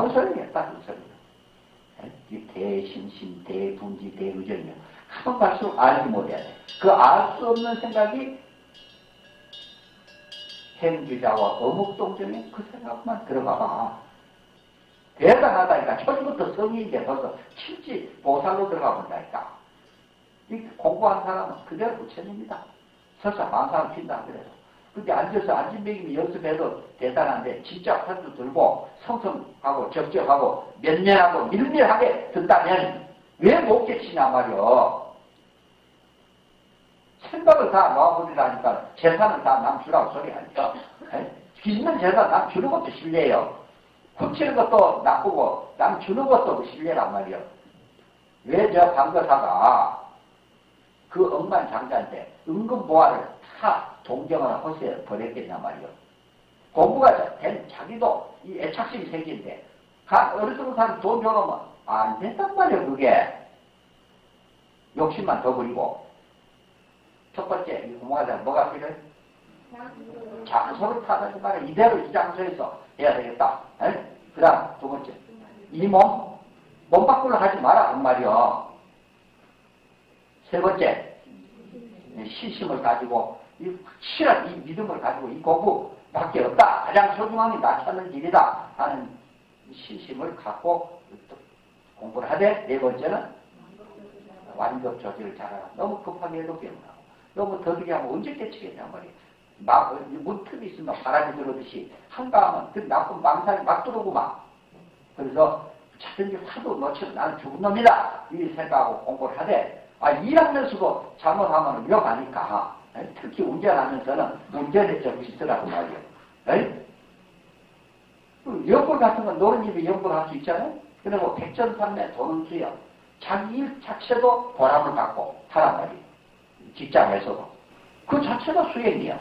아무 소용이 없다는 소리예요. 이 대신심, 대분지, 대의전이요. 한번 갈수록 알지 못해야 돼. 그 알 수 없는 생각이 행주자와 어묵동전에 그 생각만 들어가봐. 대단하다니까. 초기부터 성인인데 벌써 칠지 보살로 들어가 본다니까. 이 공부한 사람은 그대로 부처님입니다. 설사 만사를 핀다 그래도. 근데 앉아서 안진뱅이면 연습해도 대단한데 진짜 화두 들고 성성하고 적적하고 면면하고 밀밀하게 듣다면 왜 못 깨치냐 말이여. 생각을 다 놓아버리라니까 재산은 다 남 주라고 소리 하니까. 있는 재산 남 주는 것도 실례예요. 훔치는 것도 나쁘고 남 주는 것도 실례란 말이요. 왜 저 방거사가 그 억만장자인데 은근보화를 다 동정하는 호세에 버렸겠냐 말이요. 공부가 된 자기도 이 애착심이 생긴데 어느 정도 사람 돈 줘놓으면 안 된단 말이요. 그게 욕심만 더 부리고. 첫 번째 이 공부하자 뭐가 필요해? 장소를 타는 말이야. 이대로 이 장소에서 해야 되겠다. 그 다음 두 번째 이 몸 밖으로 하지 마라 그 말이요. 세 번째 신심을 가지고 이 확실한 이 믿음을 가지고 이 공부밖에 없다. 가장 소중한 게 나 찾는 길이다 하는 신심을 갖고 공부를 하되, 네 번째는 완급 조절을 잘하라. 너무 급하게 해도 깨어나고 너무 더디게 하면 언제 깨치겠냐 말이야. 문틈이 있으면 바람이 들어오듯이 한가하면 그 나쁜 망상이 막 들어오구만. 그래서 차든지 화도 놓치면 나는 죽은 놈이다 이 생각하고 공부를 하되, 일하면서도 잘못하면 위험하니까. 특히 운전하면서는 운전에 좀 있으라고 말이에요. 연불 같은 건 노는 입에 연불을 할 수 있잖아요. 그리고 백전산매 도는 수요. 자기 일 자체도 보람을 갖고 하란 말이에요. 직장에서도. 그 자체가 수행이야.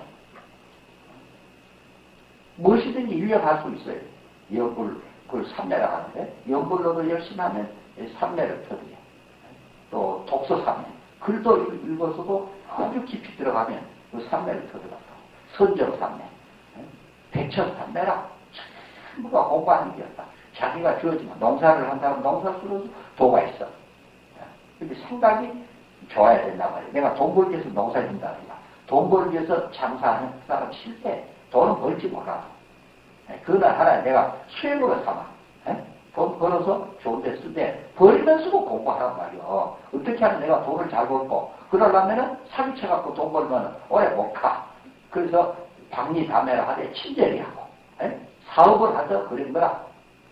무엇이든지 일려갈 수 있어요. 연불, 그걸 삼매라고 하는데, 연불로도 열심히 하면 삼매를 터득해. 또 독서삼매. 글도 읽어서도 아주 깊이 들어가면 그 삼매를 터득한다. 선정삼매. 백천삼매라. 전부가 공부하는 게였다. 자기가 주어지면 농사를 한다면 농사수로도 도가 있어. 근데 생각이 좋아야 된단 말이야. 내가 돈 벌기 위해서 농사 짓는다든가, 돈 벌기 위해서 장사하는 사람 실패, 돈은 벌지 몰라. 그날 하나에 내가 수행으로 삼아. 돈 벌어서 좋은 데 쓰되, 벌면서도 공부하란 말이야. 어떻게 하면 내가 돈을 잘 벌고, 그러려면은 사기쳐갖고 돈 벌면 오래 못 가. 그래서 박리담회를 하되 친절히 하고, 사업을 하서 그런 거라.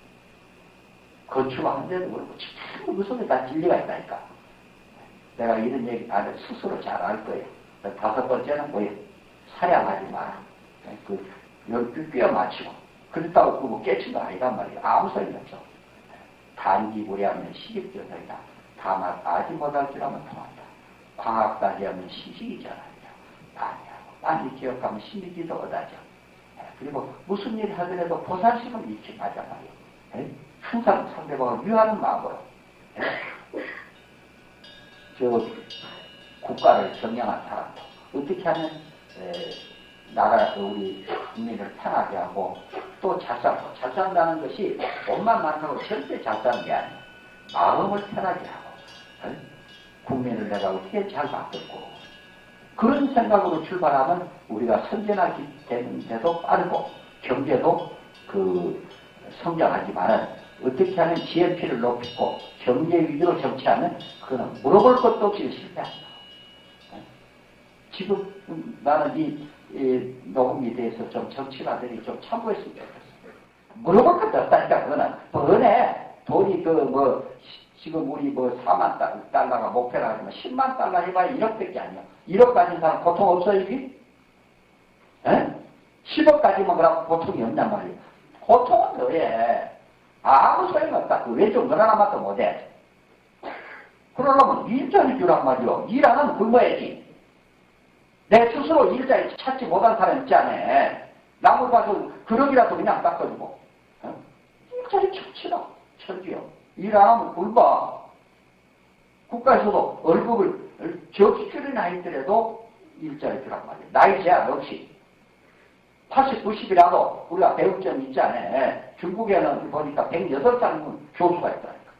건축하는데도 그렇고, 참 무슨 다 진리가 있다니까. 내가 이런 얘기 안 해. 스스로 잘 알 거예요. 다섯 번째는 뭐예요? 사양하지 마라. 뼈 맞추고. 그렇다고 그거 깨친 거 아니란 말이에요. 아무 소용이 없어. 단기무리하면 시집전설이다. 다만 아지 못할 줄 알면 통한다. 광학다지하면 시식이잖아요. 아니하고 빨리 기억하면 심리지도 얻어져. 그리고 무슨 일을 하더라도 보살심을 잃지 마자 말이에요. 항상 상대방을 위하는 마음으로. 국가를 경영한 사람도 어떻게 하면 나라 우리 국민을 편하게 하고 또 잘 산다는 것이 돈만 많다고 절대 잘 사는 게 아니에요. 마음을 편하게 하고 국민을 내가 어떻게 잘 바꾸고 그런 생각으로 출발하면 우리가 선진하게 되는데도 빠르고 경제도 성장하지만은 어떻게 하면 GNP를 높이고 경제 위주로 정치하면 그거는 물어볼 것도 없이 실패한다. 지금 나는 이 녹음에 대해서 좀 정치가들이 좀 참고했으면 좋겠어. 물어볼 것도 없다니까. 그거는 뻔해. 돈이 지금 우리 4만 달러가 목표라 하지만 10만 달러 해봐야 1억밖에 아니야. 1억 가진 사람 고통 없어요 이게? 10억 가지면 그럼 고통이 없단 말이야. 고통은 너의 아무 소용없다. 그 왼쪽 너 하나만도 못해. 그러려면 일자리 주란 말이요. 일 안 하면 굶어야지. 내 스스로 일자리 찾지 못한 사람 있지 않아. 남을 봐서 그러기라도 그냥 닦아주고. 일자리 찾지라. 천지요. 일 안 하면 굶어. 국가에서도 월급을 적기줄이나 있더라도 일자리 주란 말이야. 나이 제한 없이. 80, 90이라도 우리가 배울 점이 있지 않아. 중국에는 보니까 108장 교수가 있다니까.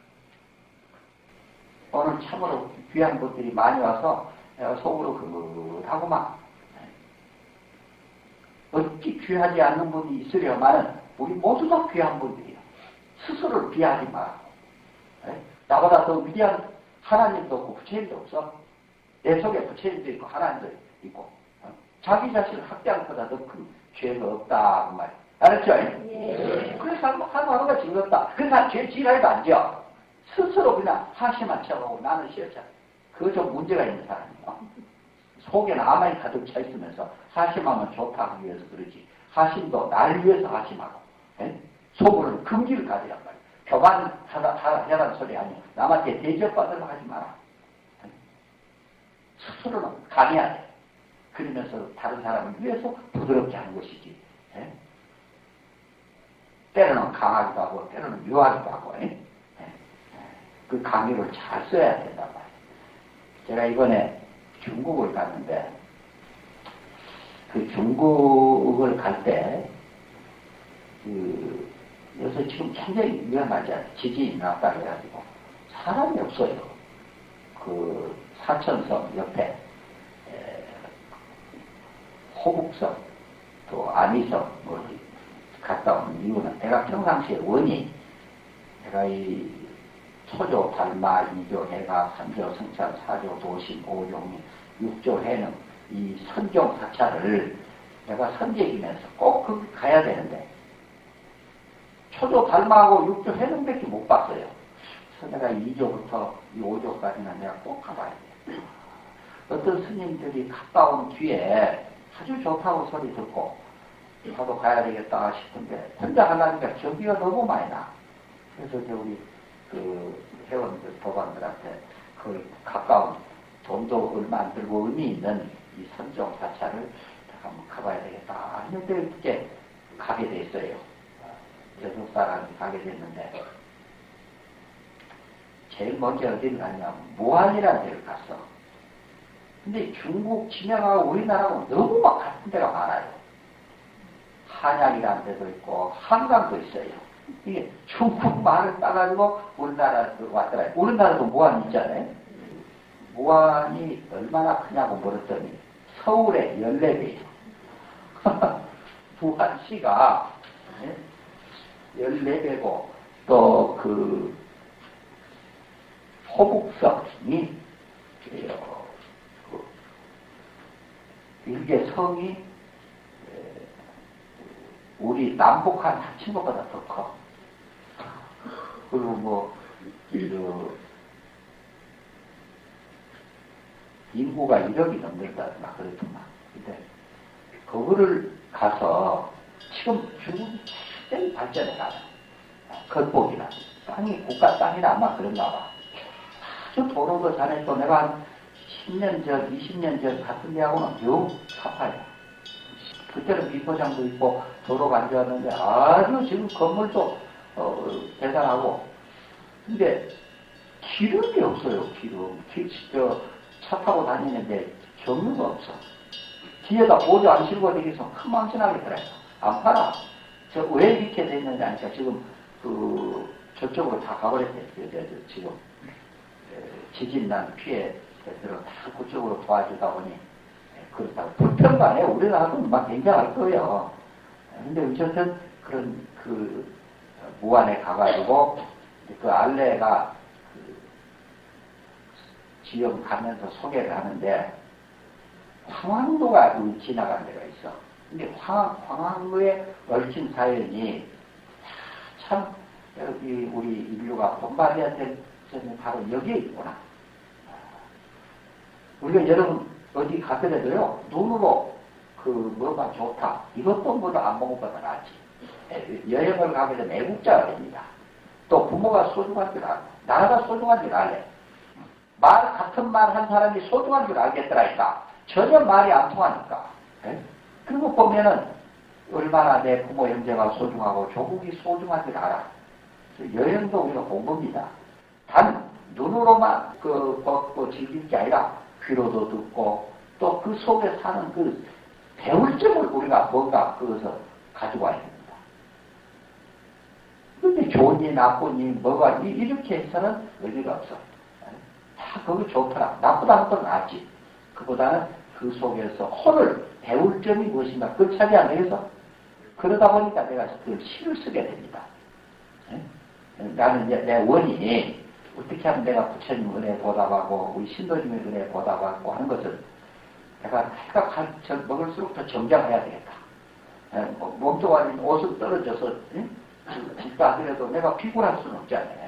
오늘 참으로 귀한 분들이 많이 와서 내가 속으로 그하고만 어찌 귀하지 않는 분이 있으려면 우리 모두 다 귀한 분들이야. 스스로를 비하지 말고. 나보다 더 위대한 하나님도 없고 부처님도 없어. 내 속에 부처님도 있고 하나님도 있고 자기 자신을 학대하는 것보다 더 큰 죄가 없다 그 말이야. 알았죠? 예. 그래서 하루하루가 즐겁다. 그래서 죄 지랄도 안 지어. 스스로 그냥 하시만 쳐보고 나는 싫었잖아. 그거 좀 문제가 있는 사람이야. 속에는 아마이 가득 차 있으면서 하심하면 좋다고 위해서 그러지. 하심도 날 위해서 하심하고. 속으로는 금기를 가지란 말이야. 교만하라는 소리 아니야. 남한테 대접받으려고 하지 마라. 스스로는 강해야 돼. 그러면서 다른 사람을 위해서 부드럽게 하는 것이지. 때로는 강하기도 하고 때로는 유하기도 하고 그 강의를 잘 써야 된단 말이에요. 제가 이번에 중국을 갔는데 그 중국을 갈 때 요새 지금 굉장히 위험하지 않아요. 지진이 났다 해가지고 사람이 없어요. 그 사천섬 옆에 호북섬 또 안희섬 뭐 갔다 온 이유는 내가 평상시에 원이 내가 이 초조 달마 2조 해가 3조 성찰 4조 도심 5종 6조 해능 이 선종 사찰을 내가 선제이면서 꼭 거기 가야 되는데 초조 달마하고 6조 해능밖에 못 봤어요. 그래서 내가 2조부터 5조까지는 내가 꼭 가봐야 돼. 어떤 스님들이 갔다 온 뒤에 아주 좋다고 소리 듣고 나도 가야 되겠다 싶은데 혼자 가려니까 전기가 너무 많이 나. 그래서 이제 우리 그 회원들 도반들한테 그 가까운 돈도 얼마 안 들고 의미 있는 이 선종 사찰을 한번 가봐야 되겠다 했는데 이제 가게 됐어요. 여섯 사람이 가게 됐는데 제일 먼저 어디를 갔냐면 무안이라는 데를 갔어. 근데 중국 진영하고 우리나라하고 너무 막 같은 데가 많아요. 한양이라는 데도 있고 한강도 있어요. 이게 중국 말을 따가지고 우리나라로 왔더라. 우리나라도 무안 있잖아요. 무안이 얼마나 크냐고 물었더니 서울의 14배예요. 무안시가 14배고 또 그 호북성이 일개 성이 우리 남북 한 합친 것보다 더 커. 그리고 뭐 인구가 1억이 넘는다 막 그랬더만. 근데 그거를 가서 지금 중국이 굉장히 발전해 가요. 겉보기나 땅이 국가 땅이라 아마 그런가 봐. 아주 도로도 잘했고 내가 한 10년 전, 20년 전 같은 데하고는 영 사파야. 그때는 비포장도 있고 도로가 안 좋았는데 아주 지금 건물도 대단하고. 근데 기름이 없어요. 기름. 차 타고 다니는데 경유가 없어. 뒤에다 보조 안 실고 되기서 큰망신하겠더라고요. 안 팔아. 저 왜 이렇게 됐는지 아니까 지금 저쪽으로 다 가버렸대요. 지금 지진난 피해 들어 다 그쪽으로 도와주다 보니 그렇다고 불평만해. 우리나라도 막 굉장할 거예요. 근데 어쨌든 그런 무안에 가가지고 그 알레가 지역 가면서 소개를 하는데 황항도가 지나가는 데가 있어. 근데 황항도에 얽힌 사연이 참 여기 우리 인류가 본받아야 될 점이 바로 여기에 있구나. 우리가 여러분 어디 가더라도요 눈으로 뭐가 좋다 이것도 뭐도 안 먹어보다 낫지. 여행을 가게 되면 애국자가 됩니다. 또 부모가 소중한 줄 알고 나라가 소중한 줄 알래. 같은 말 한 사람이 소중한 줄 알겠더라니까. 전혀 말이 안 통하니까. 그리고 보면은 얼마나 내 부모 형제가 소중하고 조국이 소중한 줄 알아. 여행도 우리가 공부입니다. 단 눈으로만 걷고 즐길 게 아니라 귀로도 듣고 또 그 속에 사는 배울 점을 우리가 뭔가 그것을 가지고 와야 됩니다. 근데 좋으니 나쁘니 뭐가 이렇게 해서는 의미가 없어. 다 그거 좋더라. 나쁘다는 건 낫지. 그보다는 그 속에서 혼을 배울 점이 무엇인가 그걸 찾이 안 되겠어. 그러다 보니까 내가 그 시를 쓰게 됩니다. 나는 이제 내 원이 어떻게 하면 내가 부처님 은혜 보답하고 우리 신도님의 은혜 보답하고 하는 것을 내가 먹을수록 더 정장해야 되겠다. 몸뚱 아닌 옷을 떨어져서 진짜 하더라도 내가 피곤할 수는 없잖아요.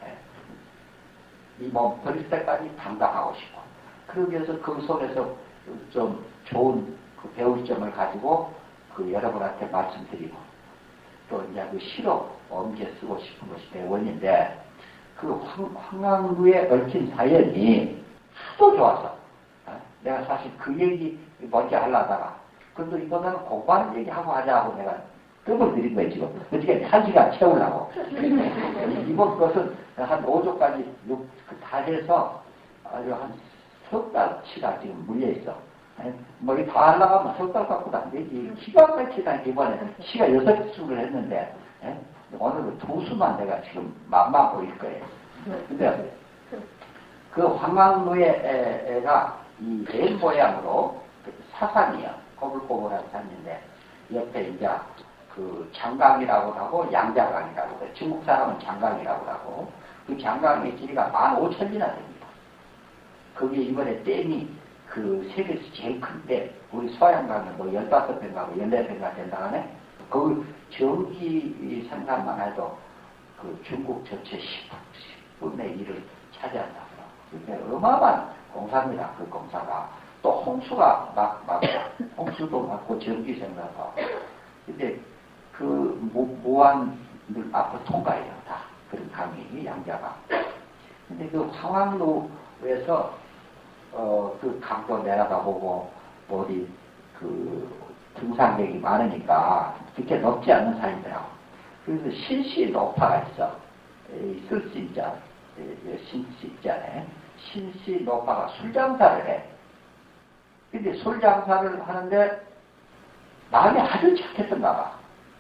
이 몸 버릴 때까지 당당하고 싶고 그러기 위해서 그 속에서 좀 좋은 그 배울 점을 가지고 그 여러분한테 말씀드리고 또 이제 그 시로 옮겨 쓰고 싶은 것이 내 원인데 그 황강루에 얽힌 사연이 하도 좋아서 내가 사실 그 얘기 먼저 하려다가 그래도 이거는 공부하는 얘기하고 하자고 내가 뜸을 들인 거예요 지금. 어떻게 1시간 채우려고. 이번 것은 한 5조까지 다 해서 아주 한 석 달치가 지금 물려있어. 뭐 이 다 하려고 하면 석 달 갖고도 안 되지. 기가 막히다 이번에 시가 6수를 했는데 오늘은 2수만 내가 지금 맘만 보일 거예요. 근데 그 황강루의 애가 이 뱀 모양으로 사산이요. 꼬불꼬불한 산인데 옆에 이제 그 장강이라고 하고 양자강이라고 해요. 중국 사람은 장강이라고 하고 그 장강의 길이가 15,000리나 됩니다. 거기에 이번에 댐이 그 세계에서 제일 큰 댐, 우리 소양강은 뭐 15배인가 14배인가 된다네. 그 전기 생산만 해도 그 중국 전체 10분의 1을 차지한다고. 그게 어마어마한 공사입니다. 그 공사가. 또 홍수가 막 홍수도 맞고 전기 생산도. 근데 그 무한을 앞으로 통과해요. 다. 그런 강이 양자강. 근데 그 황강루에서 그 강도 내려가 보고 어디 그 등산객이 많으니까 그렇게 높지 않은 산이더라고. 그래서 신시노파가 있어. 쓸시자 신시자네. 신시노파가 술장사를 해. 근데 술장사를 하는데 마음이 아주 착했던가 봐.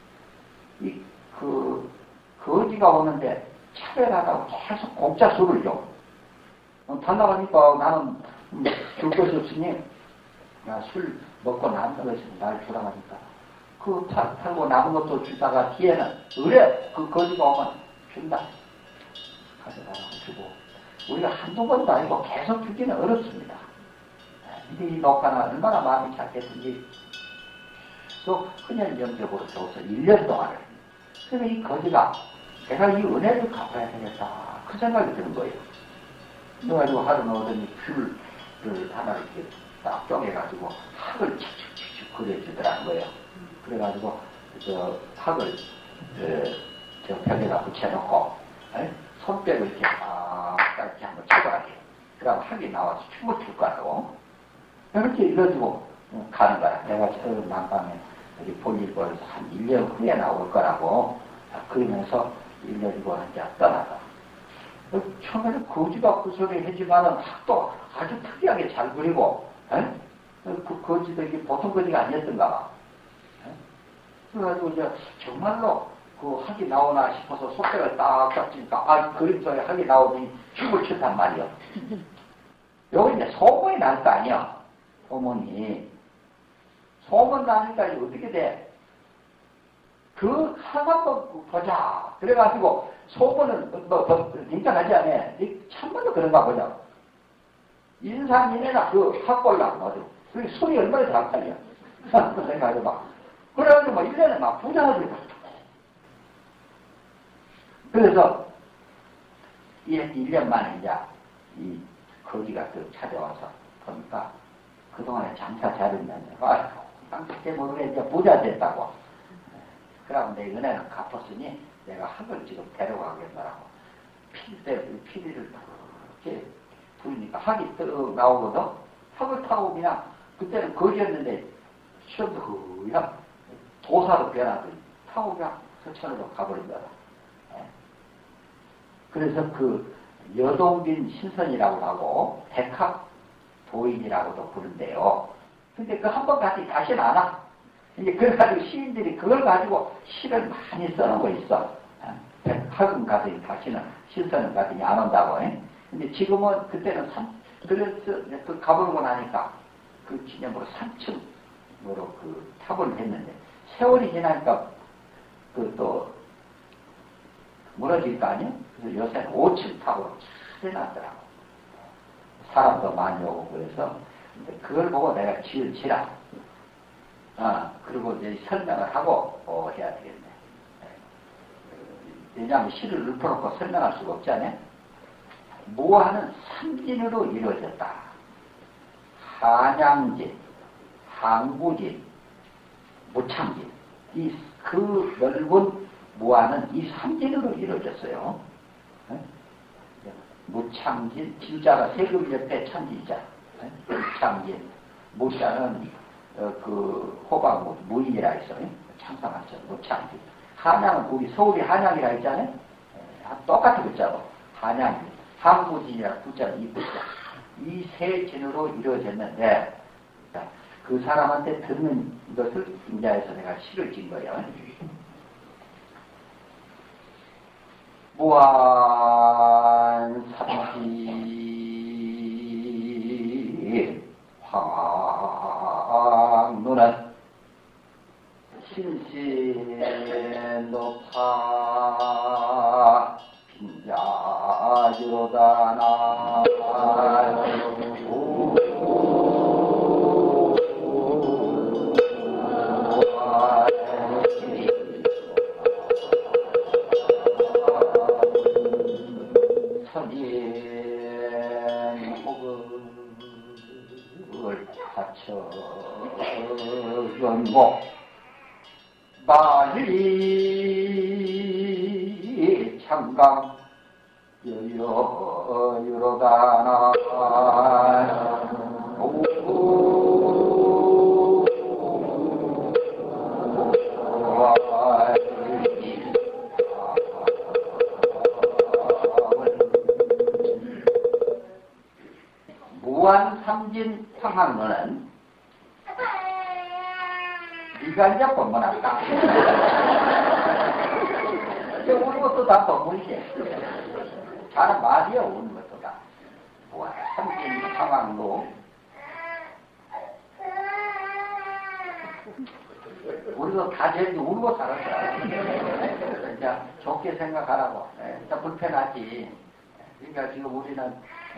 거지가 오는데 차별하다고 계속 공짜 술을 줘. 달라가니까 나는 줄 것이 없으니 술 먹고 남은 것이 날 주라 하니까 그 팔고 남은 것도 주다가 뒤에는 그래 그 거지가 오면 준다. 가져가라고 주고 우리가 한두 번도 아니고 계속 주기는 어렵습니다. 근데 이 녹화는 얼마나 마음이 착했든지 또 그냥 영적으로 줘서 1년 동안을. 그래서 이 거지가 내가 이 은혜를 갚아야 되겠다. 그 생각이 드는 거예요. 그래가지고 하루는 오더니 귤을 하나를 이렇게 딱 쪼개가지고 학을 착착착 그려주더라는 거예요. 그래가지고 저 학을 저 벽에다 붙여놓고 손뼉을 이렇게 이렇게 한번 쳐봐야지. 그러면 학이 나와서 춤을 출 거라고. 이렇게 일러주고 가는 거야. 내가 저 난방에 여기 볼일 보여서 한 1년 후에 나올 거라고 그러면서 일러주고 이제 떠나가. 처음에는 거지가 그 소리 하지만은 학도 아주 특이하게 잘 그리고, 그 거지도 이게 보통 거지가 아니었던가 봐. 그래가지고 이제 정말로 그 학이 나오나 싶어서 손뼉을 딱 잡으니까, 그림 속에 학이 나오더니 춤을 췄단 말이야. 여기 이제 소문이 날 거 아니야. 소문이. 소문 나니까 이제 어떻게 돼? 그 학 한번 보자. 그래가지고 소문은 인정하지 않아. 참말로 그런가 보자. 인산인해나 그 학벌랑 어디. 그게 술이 얼마나 잘 팔려. 생각해봐. 그래가지고 뭐 1년에 막 부자하지. 그래서 1년 만에 이제 이 거지가 또 찾아와서 보니까 그동안에 장사 잘했는데 땅밖에 모르게 이제 부자 됐다고. 그러면 내 은혜는 갚았으니 내가 학을 지금 데려가겠다라고. 피리를 이렇게 부리니까 학이 떡 나오거든. 학을 타고 그냥 그때는 거지였는데 시험도 그냥 도사로 변하더니 타고 그냥 서천으로 가버린 거다. 그래서 그 여동빈 신선이라고 하고 백학 도인이라고도 부른대요. 근데 그 한 번 다시는 안 와. 이제 그래가지고 시인들이 그걸 가지고 시를 많이 써놓은 거 있어. 백학은 가더니 다시는 신선은 가더니 안 온다고. 근데 지금은 그때는 그래서 그 가보고 나니까 그 기념으로 3층으로 그 탑을 했는데 세월이 지나니까 그 또 무너질 거 아니에요? 그래서 요새는 5층 탑으로 잘 해놨더라고. 사람도 많이 오고 그래서 그걸 보고 내가 지으라. 그리고 이제 설명을 하고 해야 되겠네. 왜냐하면 시를 읊어놓고 설명할 수가 없잖아요. 무아는 삼진으로 이루어졌다. 한양진, 항구진, 무창진. 그 넓은 무아는 이 삼진으로 이루어졌어요. 무창진, 진자가 세금 옆에 참진자. 무창진, 무자는 그 호박 무인이라 했어요. 창상하죠. 무창진. 한양은 우리 서울이 한양이라 했잖아요. 똑같은 글자고. 한양, 항구진이라 구자는 이 글자. 이 세 진으로 이루어졌는데 그 사람한테 듣는 것을 인자해서 내가 시를 지은 거예요. 무한 삼지 황눈은 신신 높아 빈자유로다 나 연목 만리 창강 여여유로다나 무한삼진 황학론은 네가 이제 법문한다. 우는 것도 다 법문이지. 잘은 말이야, 우는 것도 다. 무한삼진 황학론. 우리도 다 제일 울고 살았어. 이제 좋게 생각하라고. 진짜 불편하지. 그러니까 지금 우리는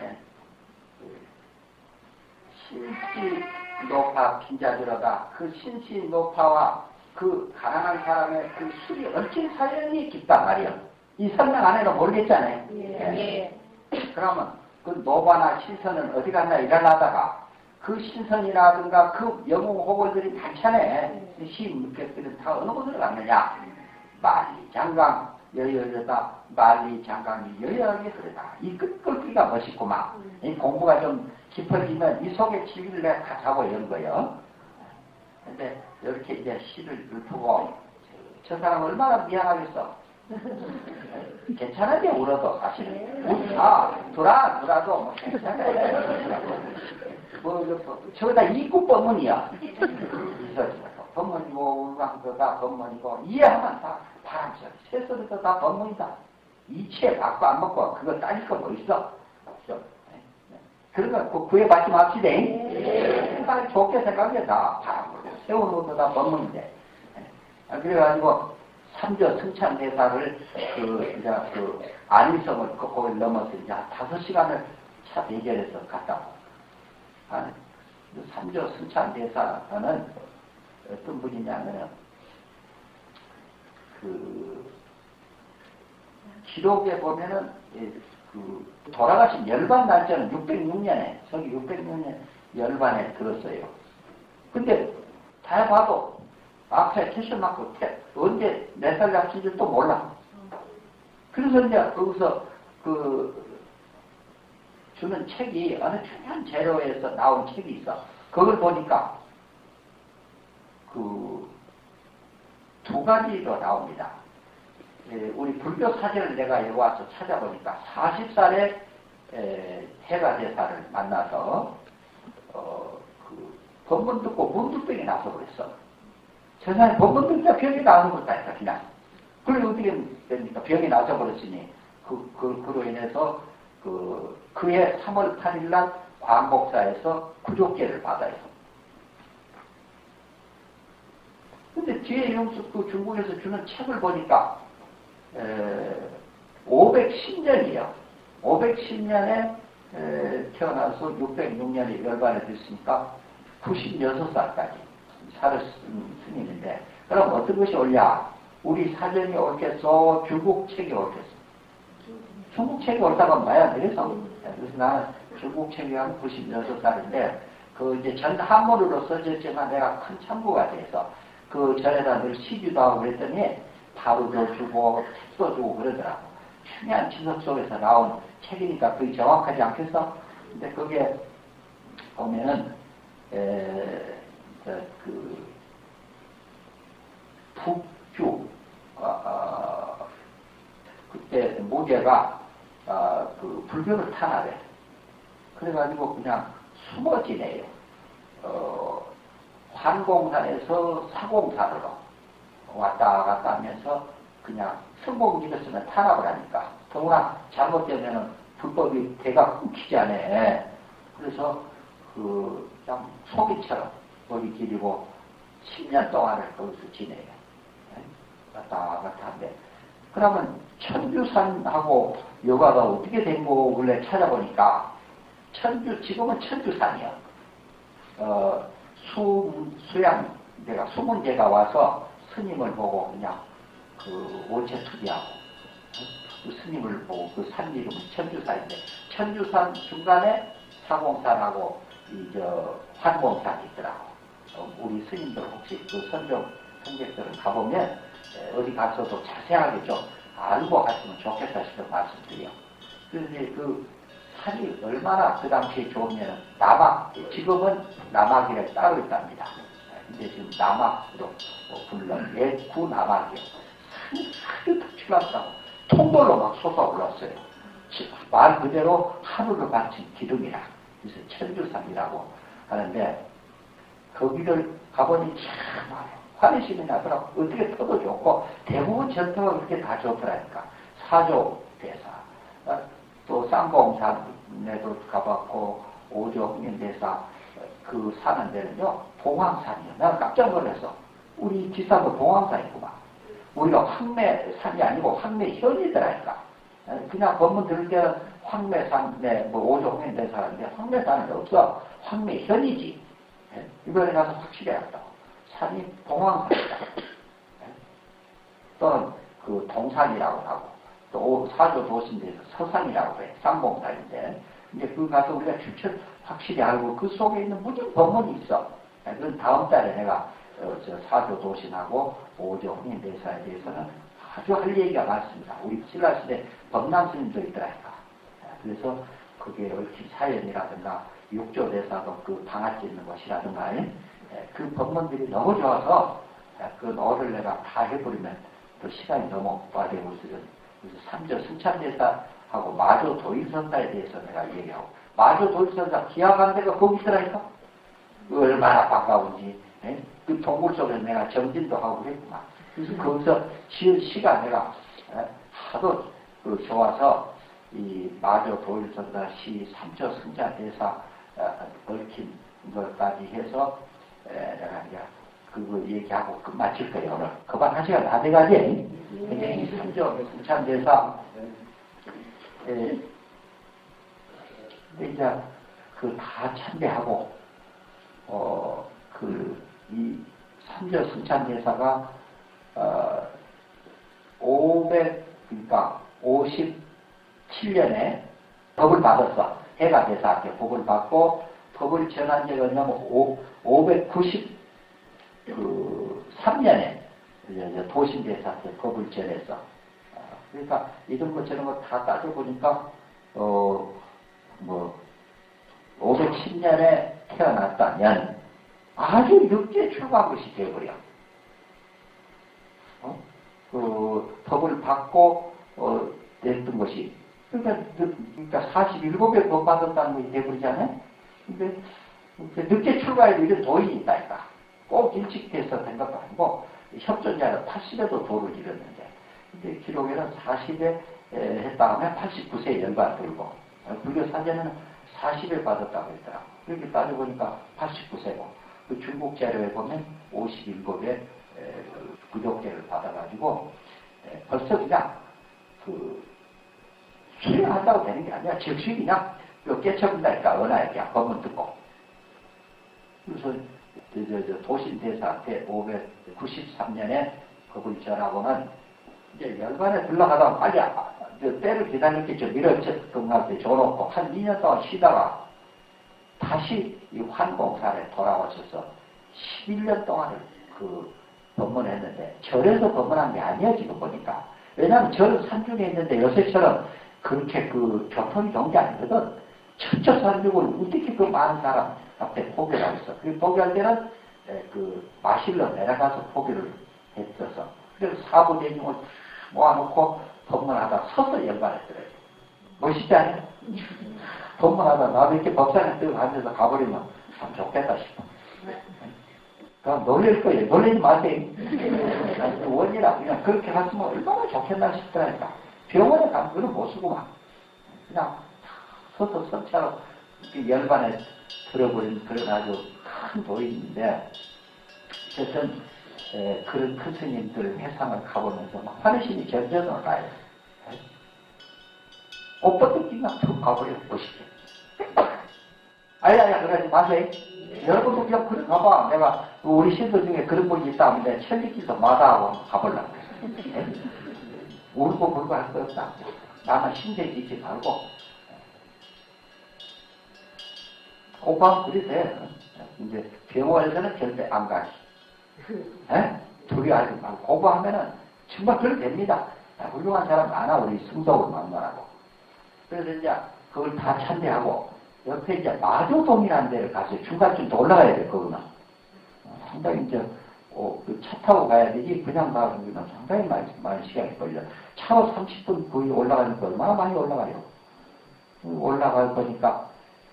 신시 노파 빈자들어다. 그 신시 노파와 그 가난한 사람의 그 술이 얽힌 사연이 깊단 말이야. 이 설명 안 해도 모르겠잖아요. 예. 그러면 그 노바나 신선은 어디 갔나 일어나다가 그 신선이라든가 그 영웅 호걸들이 많잖아요. 시 묵겠들은 다 어느 곳으로 갔느냐. 만리 장강 여여여다. 만리 장강이 여여하게 흐르다. 이 끌기가 멋있구만. 이 공부가 좀 깊어지면 이 속에 진리를 내가 다 잡아 연 거예요. 근데 이렇게 이제 시를 읊고 저 사람 얼마나 미안하겠어. 괜찮은데 울어도 사실은. 돌아도 뭐 괜찮아요. 저거다 이구 법문이야. 법문이고 울광도 다 법문이고 이해하면 다 바람소리. 새소리도 다 법문이다. 이치에 받고 안 먹고 그거 따질 거 뭐 있어. 그런 거 구해받지 맙시다. 빨리 좋게 생각해. 다 바람으로. 세우는 것도 다 법문인데. 그래가지고 삼조 승찬대사를 그 안일성을 거기 넘어서 이제 5시간을 차 대결해서 갔다고. 삼조 승찬대사는 어떤 분이냐면은 그 기록에 보면은 그 돌아가신 열반 날짜는 606년에 저기 606년 열반에 들었어요. 근데 다 봐도 앞에 캐셔 맞고 언제 몇 살 잡힌지 또 몰라. 그래서 이제 거기서 그 주는 책이 어느 중요한 재료에서 나온 책이 있어. 그걸 보니까 그 두 가지로 나옵니다. 우리 불교 사전을 내가 여기 와서 찾아보니까 40살에 해가대사를 만나서 그 법문 듣고 문득병이 나서 그랬어. 세상에 법문 듣자 병이 나오는 것도 아니다 그냥. 그래 어떻게 됩니까? 병이 나서 버렸으니 그로 인해서 그해 3월 8일 날 광복사에서 구족제를 받아요. 근데 뒤에 이놈수 중국에서 주는 책을 보니까 510년이요. 510년에 태어나서 606년에 열반에 됐으니까 96살까지 살았은 스님인데, 그럼 어떤 것이 옳냐? 우리 사전이 옳겠어? 중국 책이 옳겠어? 중국 책이 옳다고 봐야 되겠어. 그래서 나는 중국 책이 한 96살인데, 이제 전 한문으로 써졌지만 내가 큰 참고가 돼서, 전에다 늘 시주도 하고 그랬더니, 바로도 주고, 책도 주고 그러더라고. 중요한 지석 속에서 나온 책이니까 그게 정확하지 않겠어? 근데 그게 보면은, 북주, 그때 모제가, 불교를 탄압해. 그래가지고 그냥 숨어 지내요. 환공산에서 사공산으로 왔다 갔다 하면서 그냥 성공기였으면 탄압을 하니까. 더구나 잘못되면은 불법이 대가 끊기지 않아. 그래서 그냥 소기처럼 머리 기르고 10년 동안을 거기서 지내요. 왔다 갔다 하는데. 그러면 천주산하고 여가가 어떻게 된 거 원래 찾아보니까 지금은 천주산이야. 내가 수문제가 와서 스님을 보고 그냥 오체 투기하고 스님을 보고 산 이름은 천주산인데, 천주산 중간에 사공산하고 환공산이 있더라고. 우리 스님들 혹시 선객들은 가보면 어디 가서도 자세하게 좀 알고 갔으면 좋겠다 싶은 말씀드려요. 그런데 산이 얼마나 그 당시에 좋으면 지금은 남악이를 따로 있답니다. 근데 지금 남악으로 불러 옛 구남악이요. 산이 덕출났다고 통돌로 막 솟아올랐어요. 말 그대로 하루를 바친 기둥이라. 그래서 천주산이라고 하는데, 거기를 가보니 참 환희심이 나더라고. 어떻게 터도 좋고 대부분 전터가 그렇게 다 좋더라니까. 사조 대사, 또 쌍봉산에도 가봤고 오조 홍인대사 사는 데는요 봉황산이요. 내가 깜짝 놀랐어. 우리 지사도 봉황산이구만. 우리가 황매산이 아니고 황매현이더라니까. 그냥 법문 들을 때는 황매산에 오조 홍인대사인데 황매산은 없어. 황매현이지. 이번에 가서 확실히 알았다고. 산이 봉황산이다. 또는 동산이라고 하고, 또 사조 도신대에서 서산이라고 해. 쌍봉산인데. 근데 가서 우리가 추천 확실히 알고 그 속에 있는 무슨 법문이 있어. 그건 다음 달에 내가 사조 도신하고 오조 홍인대사에 대해서는 아주 할 얘기가 많습니다. 우리 신라시대 법남스님도 있더라니까. 그래서 그게 얽힌 사연이라든가 육조대사도 방아 찢는 것이라든가 그 법문들이 너무 좋아서 그 노를 내가 다 해버리면 또 시간이 너무 오빠되고 있어요. 그래서 삼조 승참대사하고 마조 도일선사에 대해서 내가 얘기하고, 마조 도일선사 기약한 데가 거기 있더라니까. 얼마나 반가운지. 그 동굴 속에서 내가 정진도 하고 그랬구만. 그래서 거기서 시가 내가 하도 좋아서 이 마조 도일선사 시 삼조 승참대사 얽힌 것까지 해서 내가 이제 그거 얘기하고 끝마칠 거예요. 오늘 그만 한 시간 다 돼가지. 근데 이 삼조 승참대사 이제 다 참배하고 이 삼조 승참대사가 57년에 법을 받았어. 해가 대사한테 법을 받고, 법을 전한 지가 뭐냐면 593년에 도신대사한테 법을 전했어. 그러니까 이런 거 저런 거 다 따져보니까 510년에 태어났다면 아주 늦게 출가한 것이 되어버려. 법을 받고 냈던 것이, 그러니까 47에 법 받았다는 것이 되어버리잖아요. 근데 늦게 출가해도 이런 도인이 있다니까. 꼭 일찍돼서 된 것도 아니고, 협전자는 80에도 도를 이뤘는데, 근데 기록에는 40에 했다 하면 89세에 열반 들고, 불교 사전에는 40에 받았다고 했더라고. 그렇게 따져보니까 89세고, 그 중국 자료에 보면 57에 구독제를 받아가지고, 벌써 그냥 수행한다고 되는 게 아니라 즉시 그냥 깨쳐본다니까, 은하에 그냥 법문 듣고. 그래서 도신대사한테 593년에 그걸 전하고는 이제 열반에 들러가다가 빨리 때를 기다렸겠죠. 밀어쳤던한테 줘놓고 한 2년 동안 쉬다가 다시 이 환공사에 돌아오셔서 11년 동안을 그 법문했는데 절에서 법문한 게 아니에요, 지금 보니까. 왜냐하면 절은 산중에 있는데 요새처럼 그렇게 그 교통이 좋은 게 아니거든. 철저 산중을 어떻게 그 많은 사람 앞에 포기를 하겠어. 그 포기할 때는 그 마실러 내려가서 포기를 했어서. 그래서 사부대중을 모아놓고 법문하다 서서 열반했더래요. 멋있지 않아요? 법문하다 나도 이렇게 법상에 뜨고 앉아서 가버리면 참 좋겠다 싶어. 그럼 놀릴 거예요. 놀리지 마세요. 원이라 그냥 그렇게 갔으면 얼마나 좋겠나 싶더라니까. 병원에 가면 그건 못 쓰고만. 그냥 서서 선차로 열반에 들어버린 그런 아주 큰 도인인데, 어쨌든 그런 큰 스님들 회상을 가보면서 막 환희심이 절전으로 나요. 옷 벗기만 툭 가버려 멋있게. 아야야 그러지 마세요. 여러분도 그냥 그래 가봐. 내가 우리 신도 중에 그런 분이 있다 하면 내가 천리길도 마다하고 가보려고 그래. 울고 불고 할 거 없다. 나만 신세지지 말고 공부하면 그리 돼. 이제 병원에서는 절대 안 가지. 두려워하지 말고 공부하면은 정말 그렇게 됩니다. 훌륭한 사람 많아, 우리 승덕을 만나라고. 그래서 이제 그걸 다 참배하고 옆에 이제 마조동이라는 데를 가서 중간쯤 더 올라가야 돼, 그거는. 상당히 이제 차 타고 가야 되지, 그냥 가는 건 상당히 많은 시간이 걸려. 차로 30분 거의 올라가니까 얼마나 많이 올라가요. 올라갈 거니까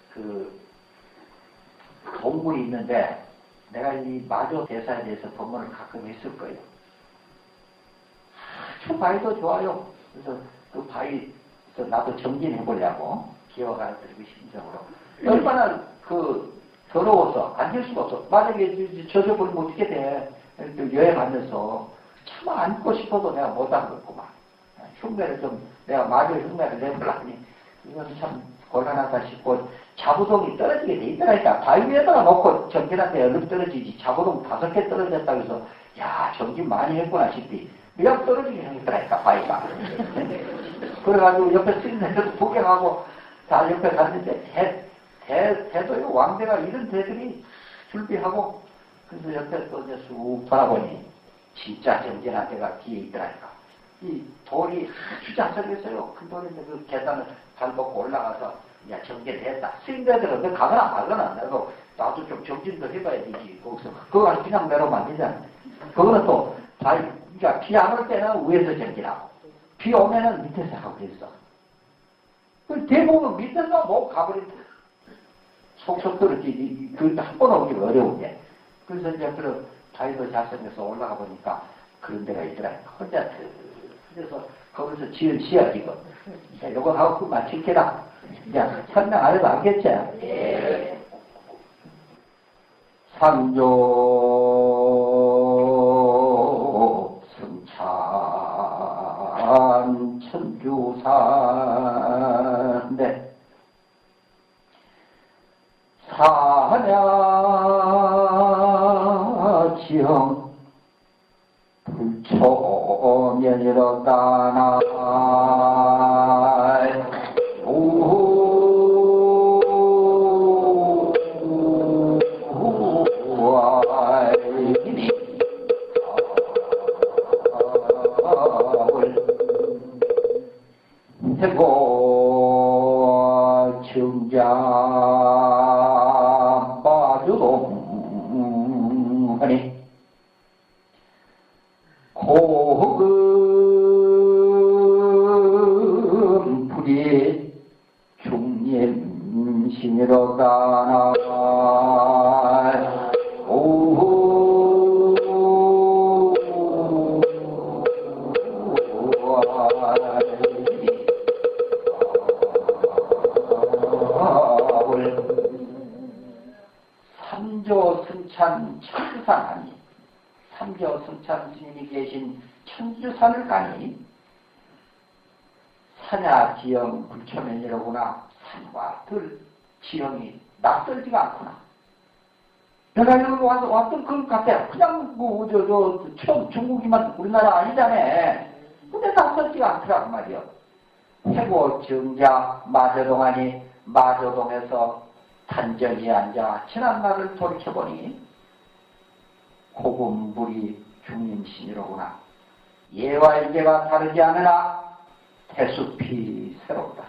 동굴이 있는데 내가 이 마조 대사에 대해서 법문을 가끔 했을 거예요. 아주 바위도 좋아요. 그래서 그 바위 나도 정진해보려고 기어가지고 심정으로. 얼마나 더러워서 앉을 수가 없어. 만약에 젖어버리면 어떻게 돼. 여행하면서 차마 앉고 싶어도 내가 못 앉겠구만. 흉내를 내가 마저 흉내를 내보려니 이건 참 곤란하다 싶고, 자부동이 떨어지게 돼 있더라니까. 바위 위에다가 놓고 정진한테 얼른 떨어지지. 자부동 5개 떨어졌다고 해서 야 정진 많이 했구나 싶지. 그냥 떨어지게 생겼더라니까, 바위가. 그래가지고 옆에 스님들도 구경하고 다 옆에 갔는데 대도요 왕대가 이런 대들이 줄비하고, 그래서 옆에 또 이제 쑥 돌아보니 진짜 정진한 데가 뒤에 있더라니까. 이 돌이 아주 잘 생겼어요. 큰 돌인데 그 계단을 밟고 올라가서 야 정진했다. 스님들은 너 가거나 말거나 나도 좀 정진도 해봐야 되지. 거기서 그거 그냥 내려오면 안 되잖아. 그거는 또 그러니까 비 안 올 때는 위에서 정진하고 비 오면은 밑에서 하고 그랬어. 대부분 밑에서 못 가버린 속속 떨어지지. 한 번 오기 어려운데. 그래서 이제 그런 자기도 잘생겨서 올라가 보니까 그런 데가 있더라니까. 혼자 그래서 거기서 지은 시야 지금. 요거 하고 그만 지켜라. 이제 설명 안 해도 알겠지? 예. 상조 승찬 천주산대 사냐지형 불초면이로다나 해고 증자 빠주동하니 고금 불이 중림심이로다나 삼조승찬 천주산 아니 삼조승찬 스님이 계신 천주산을 가니 산야지형 불초면이로구나. 산과 들 지형이 낯설지가 않구나. 내가 여기 왔던 것 같아. 그냥 처음 중국이만 우리나라 아니잖아. 근데 낯설지가 않더란 말이요. 해고 정자 마저동하니 마저동에서 단전히 앉아 지난날을 돌이켜보니 고금불이 중림신이로구나. 예와 일제가 다르지 않으나 태숲이 새롭다.